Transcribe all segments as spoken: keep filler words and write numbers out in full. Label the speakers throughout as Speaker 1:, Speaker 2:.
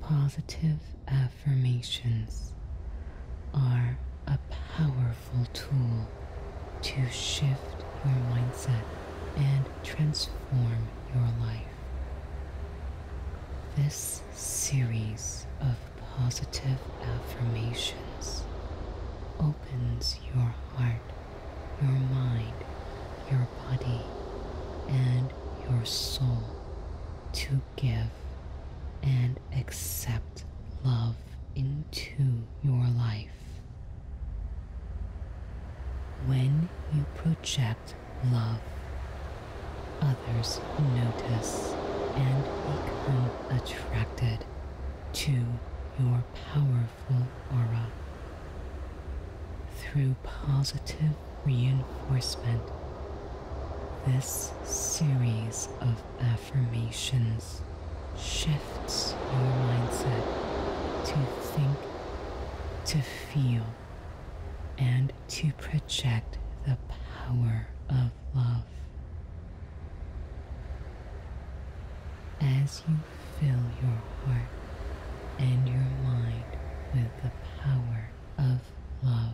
Speaker 1: Positive affirmations are a powerful tool to shift your mindset and transform your life. This series of positive affirmations opens your heart, your mind, your body, and your soul to give and accept love into your life. When you project love, others notice and become attracted to your powerful aura. Through positive reinforcement, this series of affirmations shifts your mindset to think, to feel, and to project the power of love. As you fill your heart and your mind with the power of love,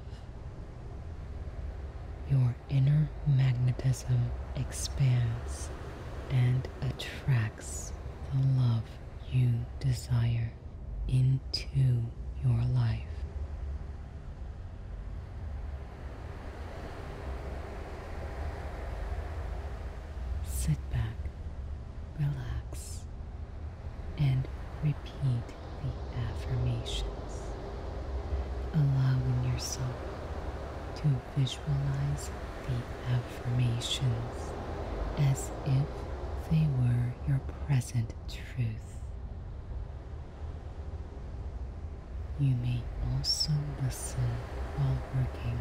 Speaker 1: your inner magnetism expands and attracts the love you desire into your life. Sit back, relax, and repeat the affirmations, allowing yourself to visualize the affirmations as if they were your present truth. You may also listen while working.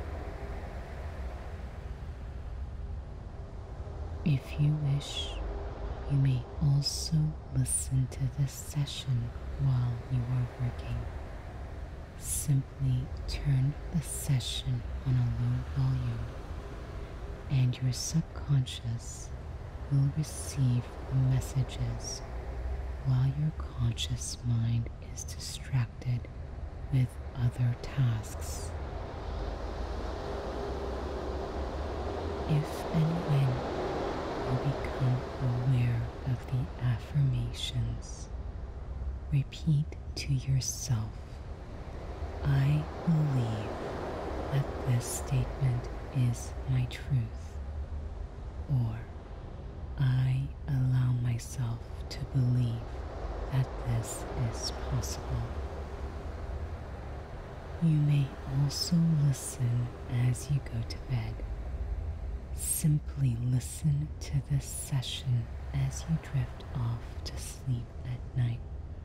Speaker 1: If you wish, you may also listen to this session while you are working. Simply turn the session on a low volume, and your subconscious will receive messages while your conscious mind is distracted with other tasks. If and when you become aware of the affirmations, repeat to yourself, I believe that this statement is my truth, or I allow myself to believe that this is possible. You may also listen as you go to bed. Simply listen to this session as you drift off to sleep at night,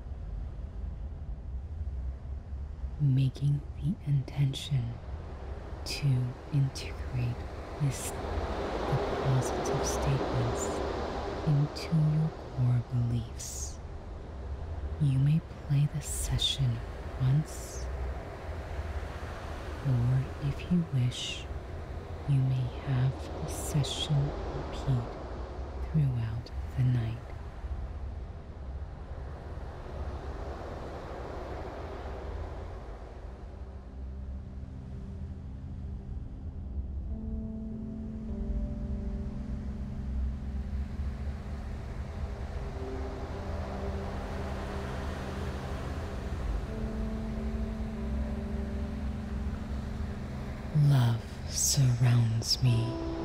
Speaker 1: making the intention to integrate this, the positive statements into your core beliefs. You may play the session once, or if you wish, you may have the session repeat throughout the night. Love surrounds me.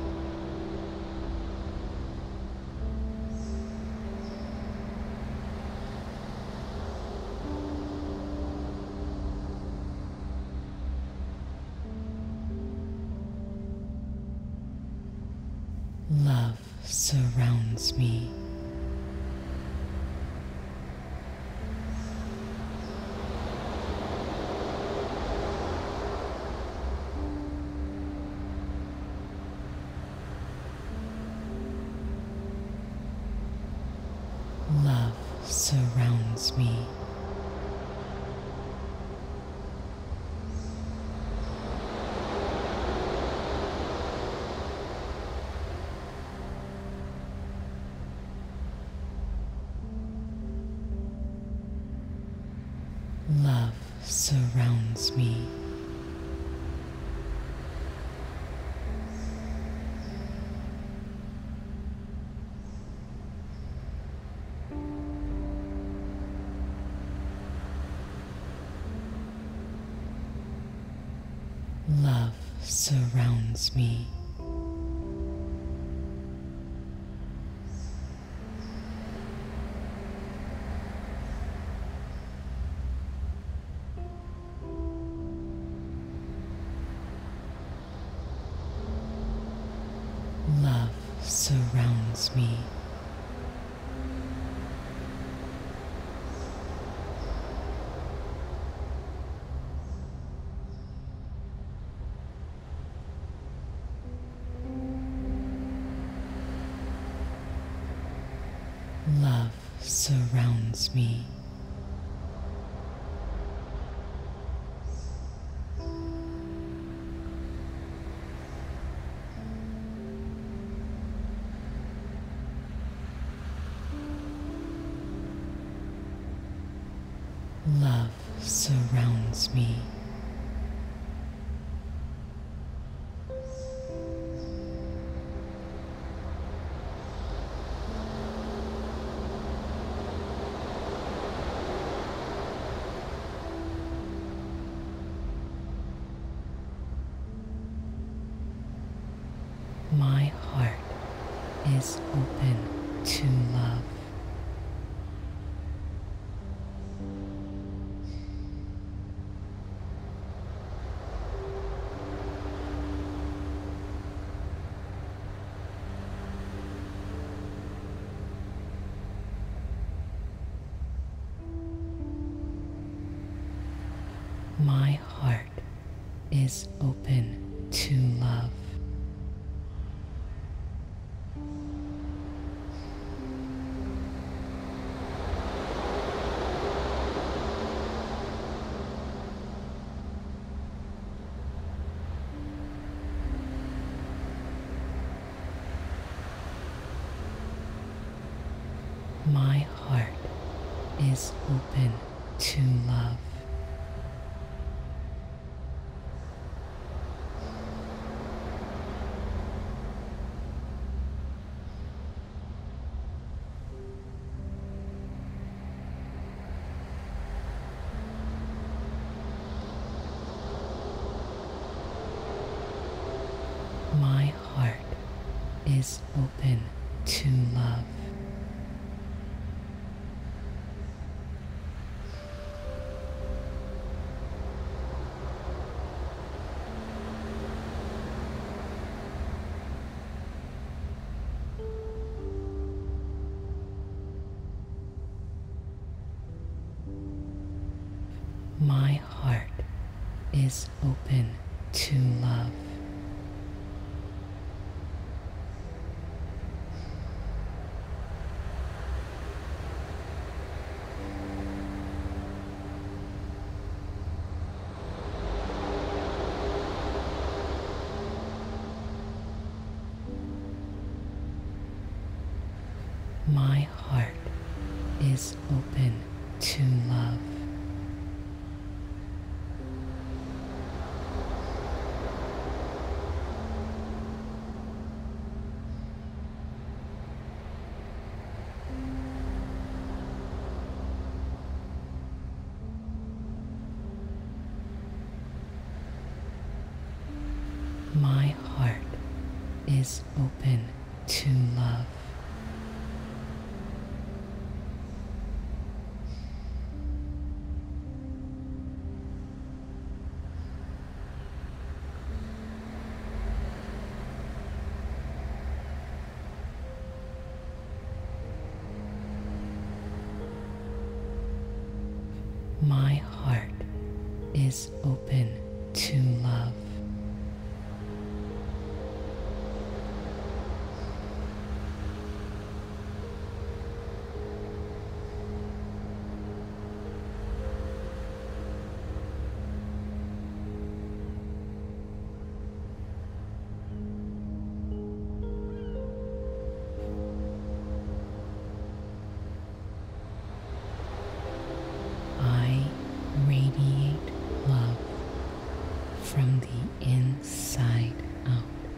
Speaker 1: Love surrounds me. Love surrounds me. Love surrounds me. Love surrounds me. Love surrounds me. Love surrounds me. Love surrounds me. My heart is open to love. My heart is open to love. My heart is open to love. My heart is open to love. My heart is open to love. My heart is open to love. My heart is open to love. My heart is open to love. I from the inside out.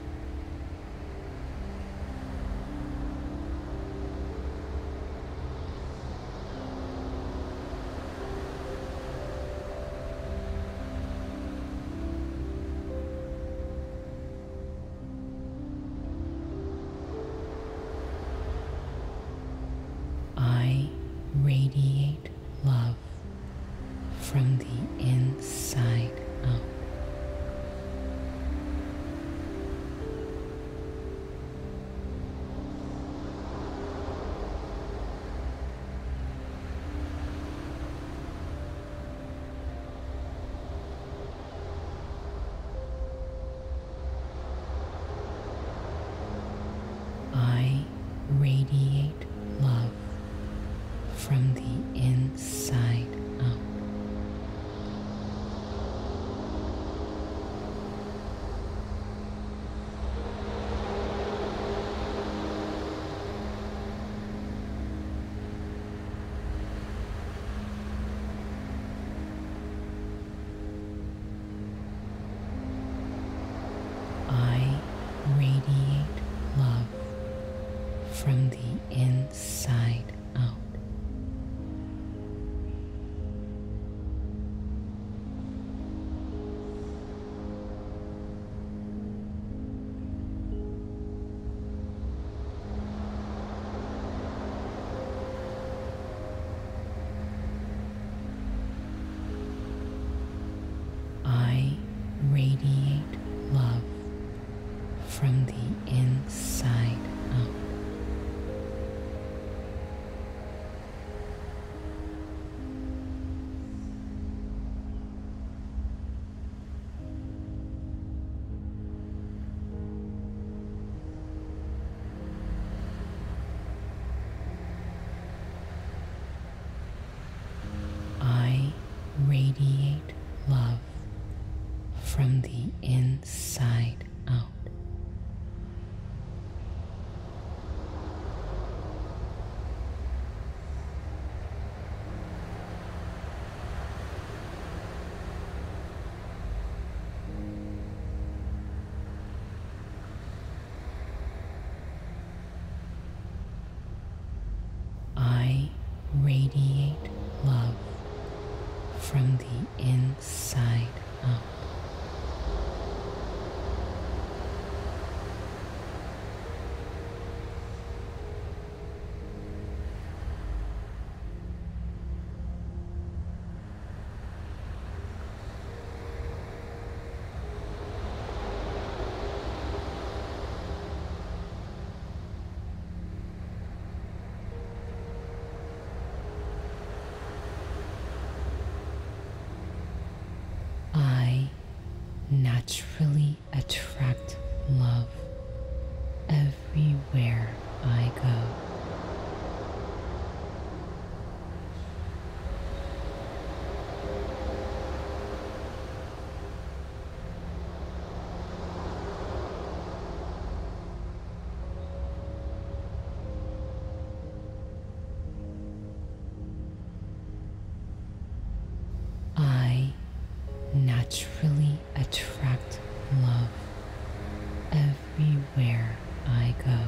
Speaker 1: I radiate love from the inside out. I radiate love from the inside out. I radiate love from the inside out. I radiate love from the inside out. I radiate love from the inside out. I radiate love from the inside out. I naturally attract love everywhere I go. I naturally attract love everywhere I go.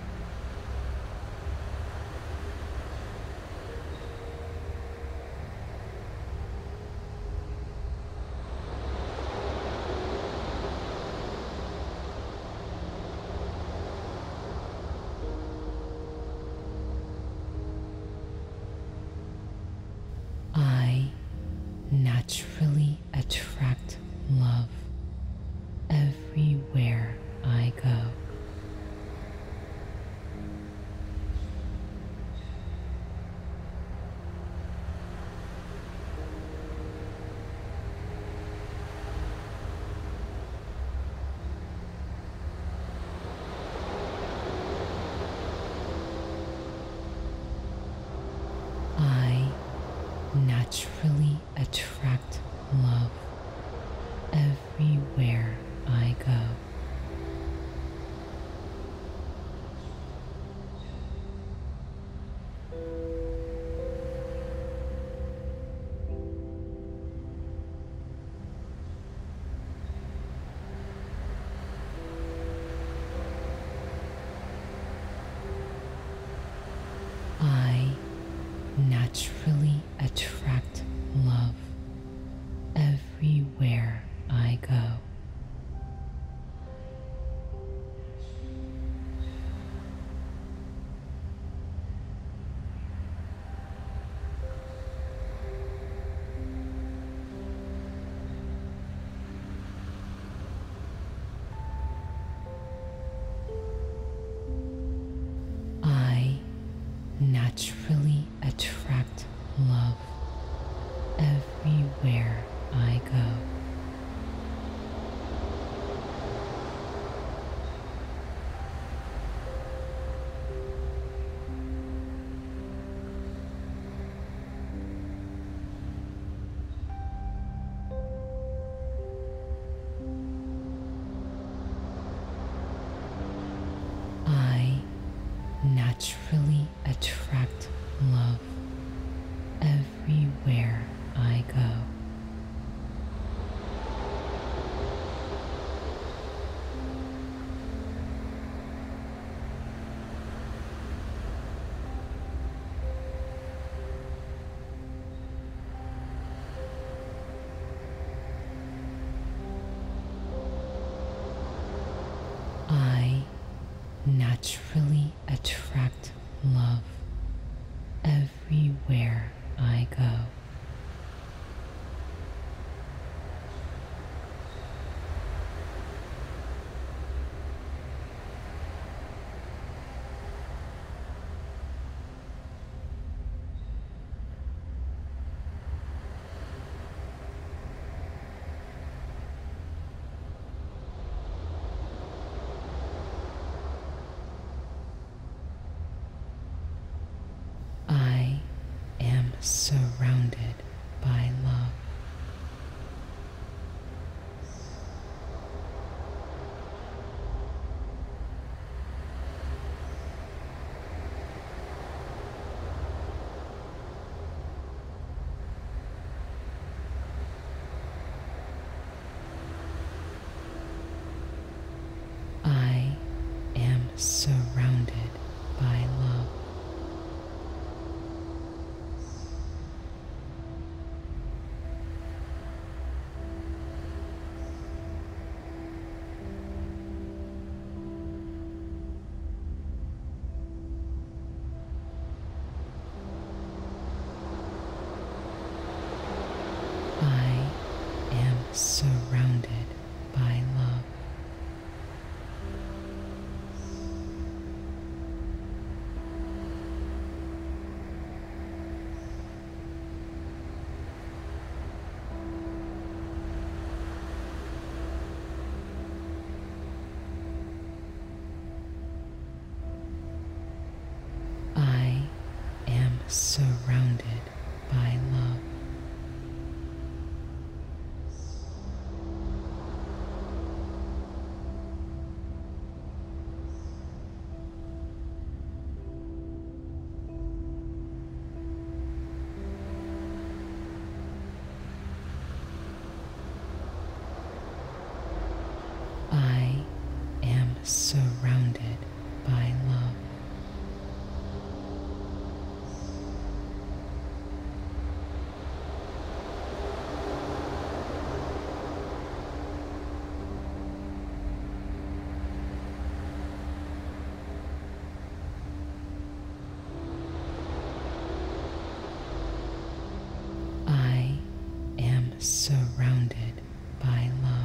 Speaker 1: I naturally attract love everywhere I go. I naturally attract love everywhere I go. I naturally attract love everywhere I go. I naturally attract love everywhere I go. I am surrounded by love. I am surrounded by love. I am surrounded by love. I am surrounded by love. I am surrounded by love. I am surrounded by love.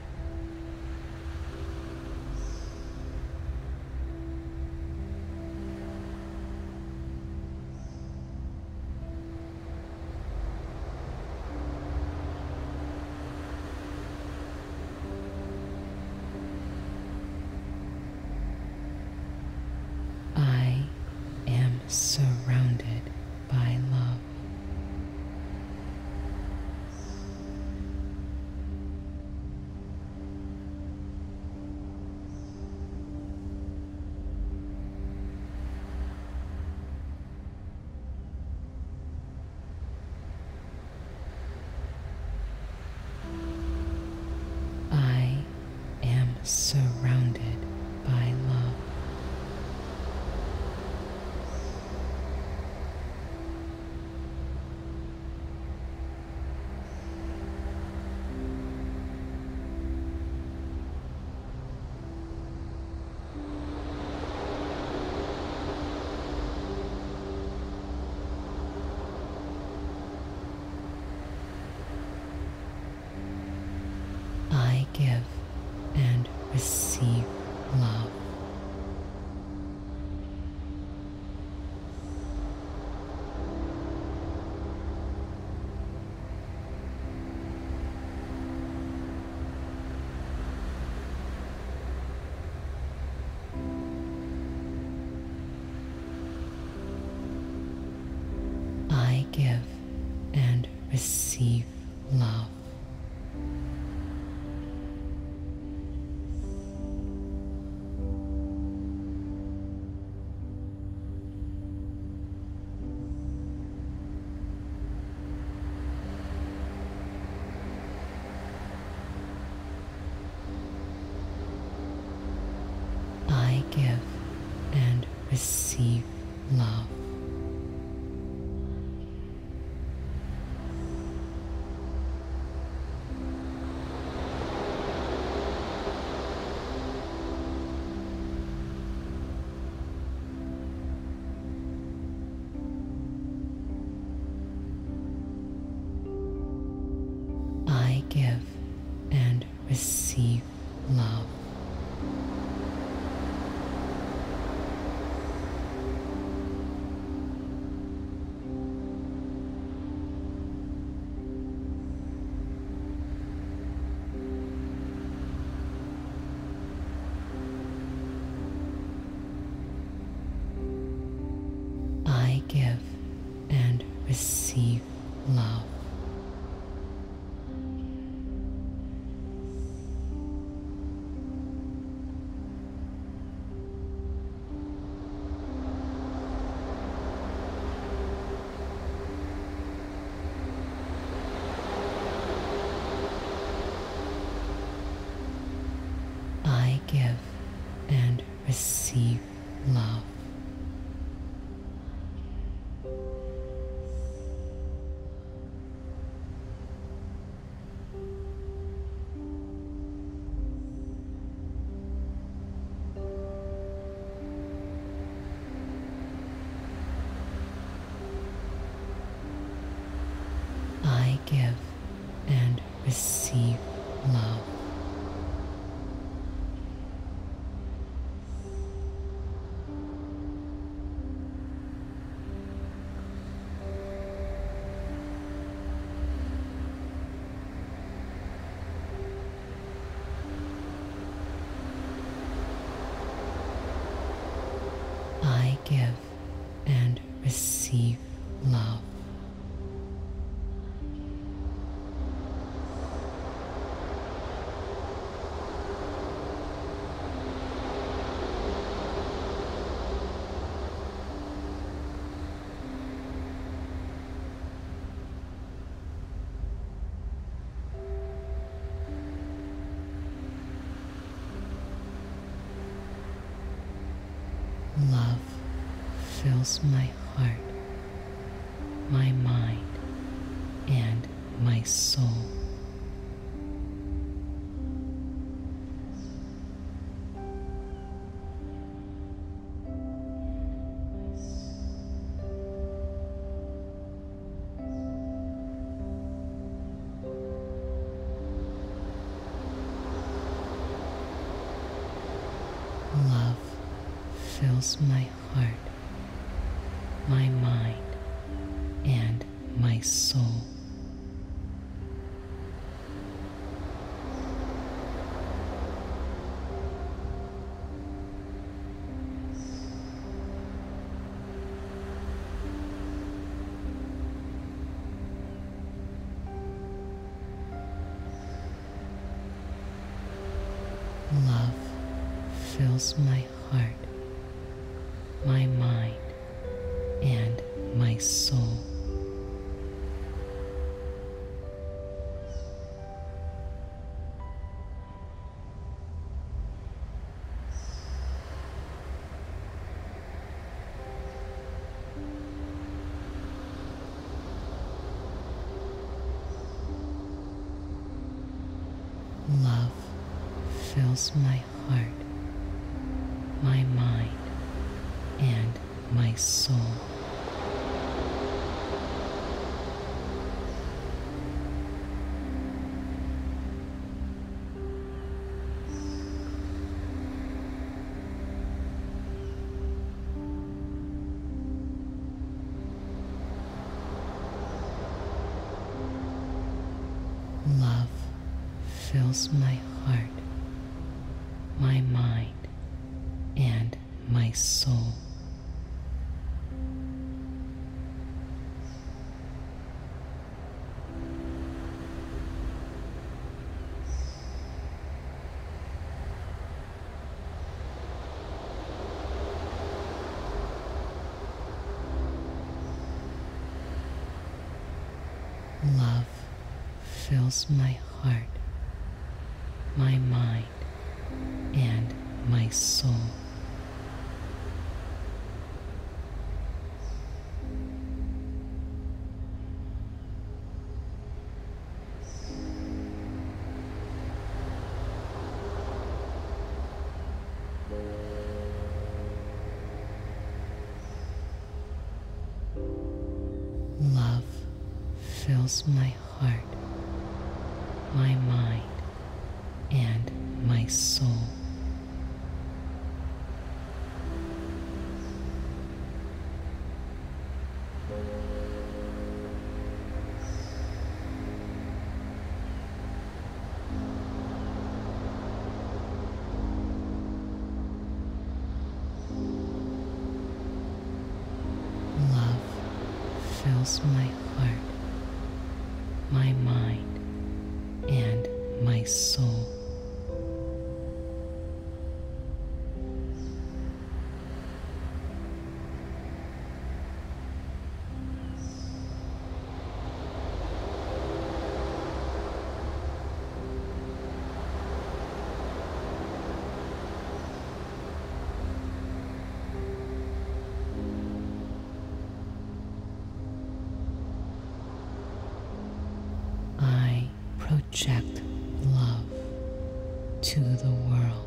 Speaker 1: I am surrounded by love. I am surrounded by love. I give and receive love. receive love. I give and receive love. I give and receive love. I give and receive love. I give and receive love. I give and receive love. I give and receive love. Love fills my heart, my mind, and my soul. Love fills my heart, my mind, and my soul. Love fills my heart, my mind, and my soul. Love fills my heart, my mind, and my soul. Love fills my heart, my mind, and my soul. fills my heart, my mind, and my soul. Love fills my heart, my mind, and my soul. Love fills my heart, my mind, and my soul. I project love to the world.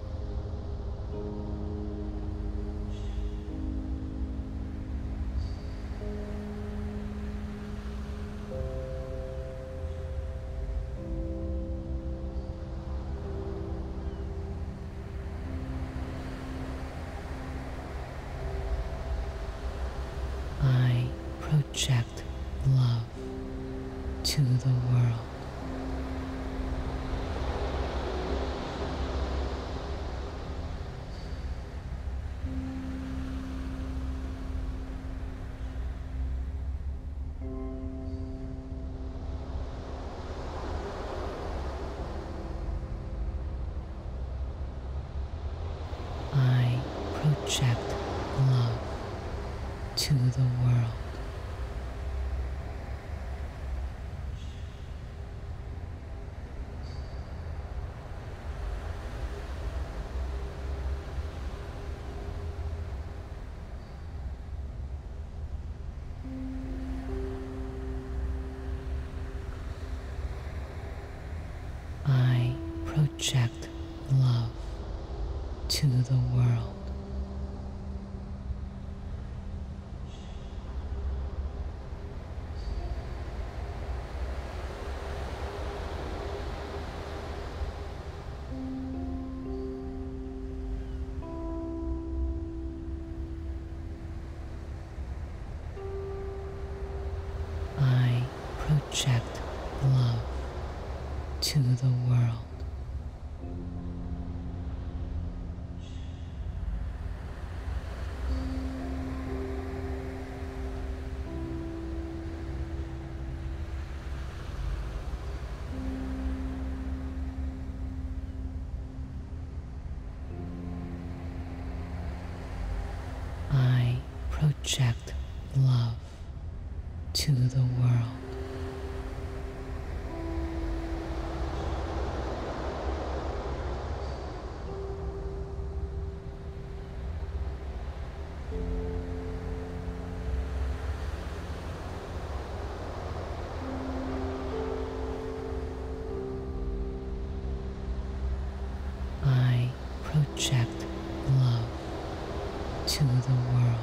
Speaker 1: I project love to the world. I project love to the world. I project love to the world. I project love to the world. I project love to the world. I project love to the world.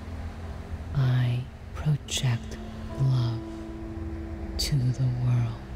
Speaker 1: I project love to the world.